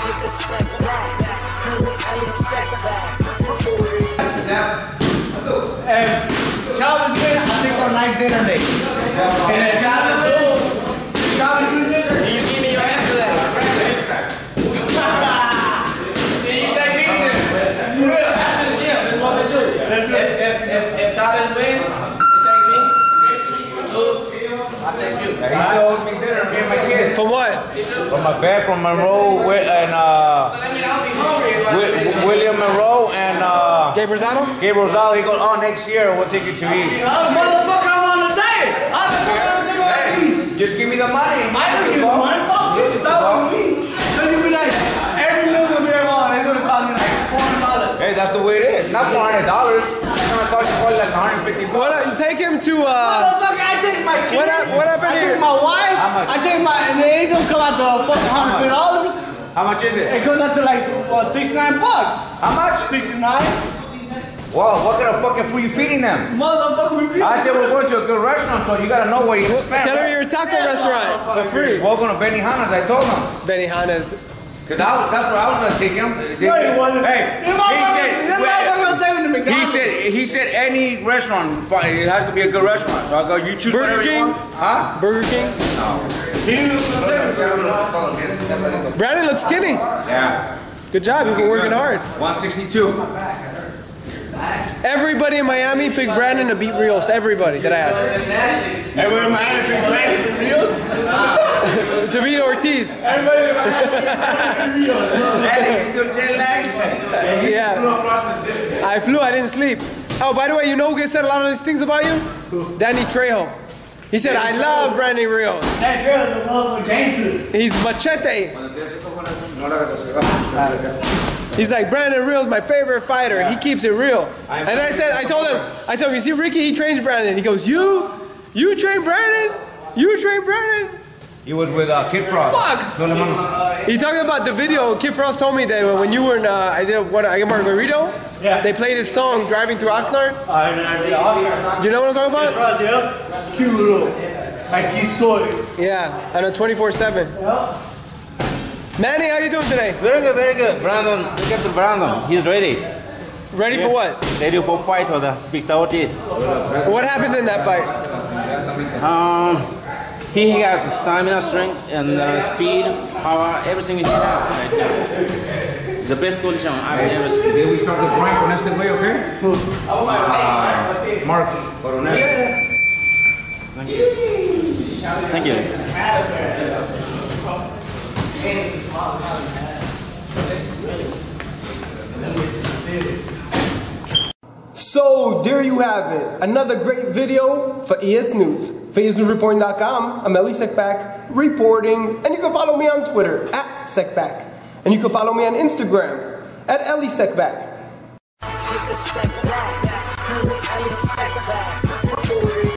And Charles win, I take our nice dinner date. And if Charles loses, and you give me your answer then. Then you take me to dinner. For real, after the gym, that's what they do. If Charles win, you take me. Lose, I take you. He still owes me dinner, me and my kids. From what? From my bed, from Monroe, and So that means I'll be hungry if I William Monroe and Gabe Rosado? Gabe Rosado. He goes, oh, next year we'll take you to eat. Motherfucker, I'm on a diet. I'm on a diet. Just give me the money. I don't give you the money. Fuck you. Stop with me. So you be like, every meal's gonna be like, oh, it's gonna cost me like $400. Hey, that's the way it is. Not $400. It's gonna cost you probably like $150. What? Take him to Motherfucker, I take my kids. What happened I here? take my wife. I take my, and it ain't gonna come out to fucking $150. How much is it? It goes out to like, what, $69? How much? 69. Wow, what kind of fucking food you feeding them? Motherfucker, we feed I said we're going to a good restaurant, so you gotta know what you're gonna spend. Tell him you're a taco restaurant for free. We're going to Benihana's, I told him. Benihana's. Cause that's where I was gonna take him. He said any restaurant, it has to be a good restaurant. So I go, you choose Burger whatever King? you want. Huh? Burger King? No. Brandon looks skinny. Yeah. Good job, you've been working hard. 162. Everybody in Miami picked Brandon to beat Rios. Everybody that I asked. Everybody in Miami picked Brandon to beat Rios? To beat Ortiz. Everybody in Miami picked Hey, you still jet lagged? Yeah. I flew, I didn't sleep. Oh, by the way, you know who said a lot of these things about you? Danny Trejo. He said, I love Brandon Rios. That girl's a motherfucking gangster. He's machete. He's like, Brandon Rios, my favorite fighter. He keeps it real. And I told him, you see Ricky, he trains Brandon. He goes, you train Brandon? You train Brandon? He was with Kid Frost. Fuck! He talking about the video. Kid Frost told me that when you were in, I Margarito, yeah. They played his song, Driving Through Oxnard. Do you know what I'm talking about? Frost, yeah. Cute little, like he's sorry. Yeah, on a 24/7. Yeah. Manny, how you doing today? Very good, very good. Brandon, look at the Brandon. He's ready. Ready for what? Ready for fight or the Big Ortiz. What happens in that fight? He got the stamina, strength, and speed, power, everything he has right now. The best condition I've ever seen. Did we start the prank on this way, okay? Mark Coronel. Thank you. Thank you. So there you have it, another great video for ES News. For EsNewsReporting.com, I'm seckbach reporting, and you can follow me on Twitter @seckbach, and you can follow me on Instagram @seckbach.